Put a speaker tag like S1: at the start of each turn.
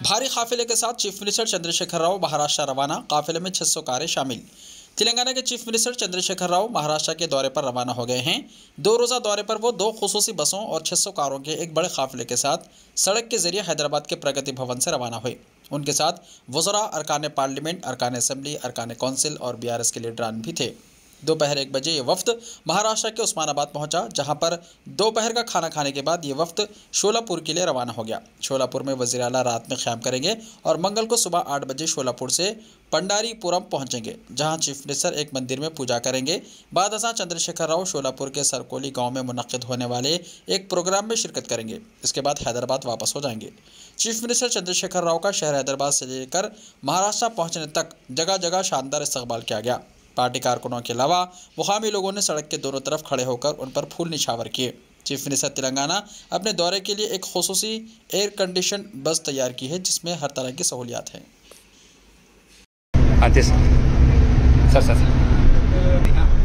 S1: भारी काफिले के साथ चीफ मिनिस्टर चंद्रशेखर राव महाराष्ट्र रवाना। काफिले में 600 कारें शामिल। तेलंगाना के चीफ मिनिस्टर चंद्रशेखर राव महाराष्ट्र के दौरे पर रवाना हो गए हैं। 2 रोज़ा दौरे पर वो 2 खुसूसी बसों और 600 कारों के एक बड़े काफिले के साथ सड़क के जरिए हैदराबाद के प्रगति भवन से रवाना हुए। उनके साथ वज़रा, अरकान पार्लियामेंट, अरकान असेंबली, अरकान कौंसिल और बीआरएस के लीडरान भी थे। दोपहर 1 बजे ये वफ्द महाराष्ट्र के उस्मानाबाद पहुंचा, जहां पर दोपहर का खाना खाने के बाद ये वफ्द शोलापुर के लिए रवाना हो गया। शोलापुर में वज़ीर आला रात में क़याम करेंगे और मंगल को सुबह 8 बजे शोलापुर से पंडारीपुरम पहुंचेंगे, जहां चीफ मिनिस्टर एक मंदिर में पूजा करेंगे। बाद अज़ां चंद्रशेखर राव शोलापुर के सरकोली गाँव में मुनक़्क़िद होने वाले एक प्रोग्राम में शिरकत करेंगे। इसके बाद हैदराबाद वापस हो जाएंगे। चीफ मिनिस्टर चंद्रशेखर राव का शहर हैदराबाद से लेकर महाराष्ट्र पहुँचने तक जगह जगह शानदार इस्तकबाल किया गया। पार्टी कारकुनों के अलावा मुकामी लोगों ने सड़क के दोनों तरफ खड़े होकर उन पर फूल निछावर किए। चीफ मिनिस्टर तेलंगाना अपने दौरे के लिए एक खुसूसी एयर कंडीशन बस तैयार की है, जिसमें हर तरह की सहूलियात हैं।
S2: सर